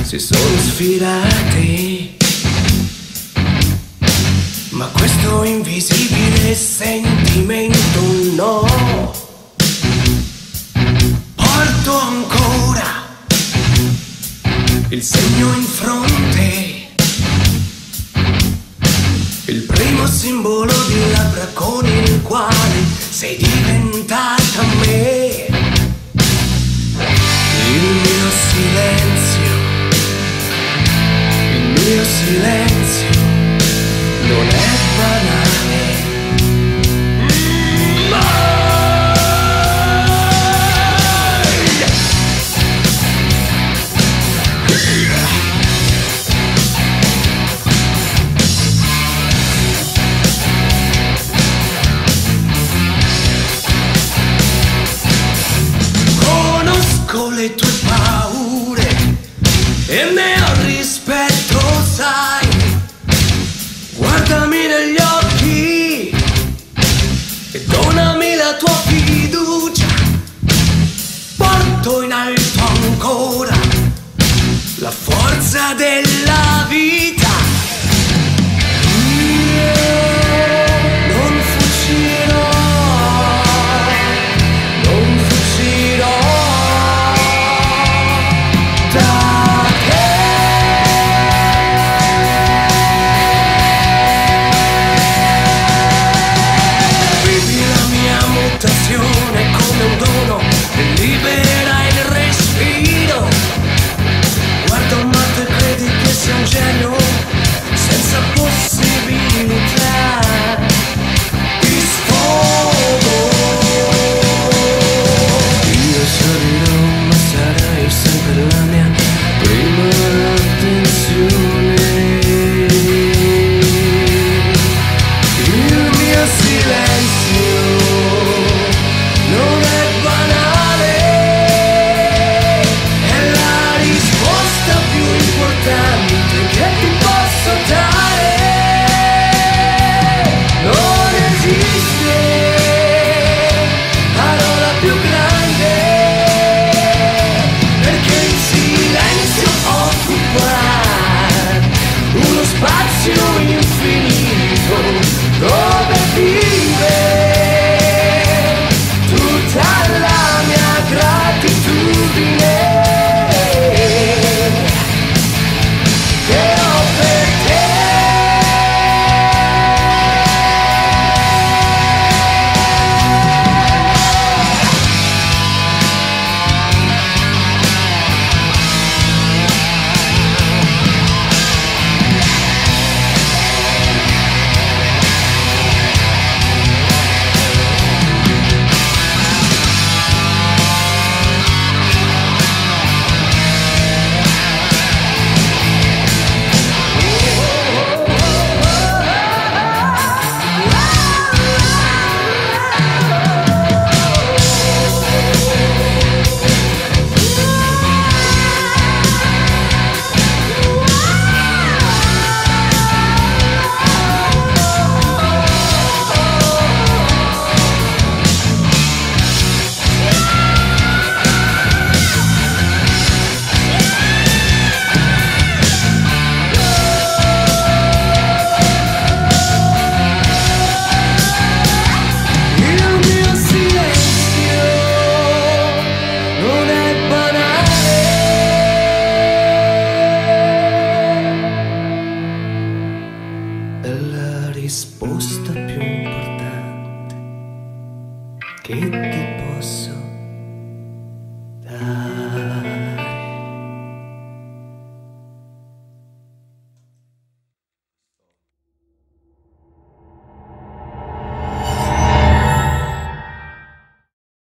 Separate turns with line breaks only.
si sono sfilati, ma questo invisibile sentimento no. Porto ancora il segno in fronte, il primo simbolo di labbra con il quale sei diventata me. Il mio silenzio non è banale. Conosco le tue paure e ne ho rispetto, sai. Guardami negli occhi e donami la tua fiducia. Porto in alto ancora la forza della vita. Non fuggirò, non fuggirò da te. Vivi la mia mutazione come un dono e libera il respiro. Guarda un matto e credi che sia un genio senza possibilità di sfogo. Io salirò ma sarai sempre la mia prima attenzione. Il mio silenzio non è banale, è la risposta più importante che ti posso dare. Non esiste parola più grande, perché il silenzio occupa uno spazio infinito dove vive tutta la mia gratitudine che ho per te. È la risposta più importante che ti posso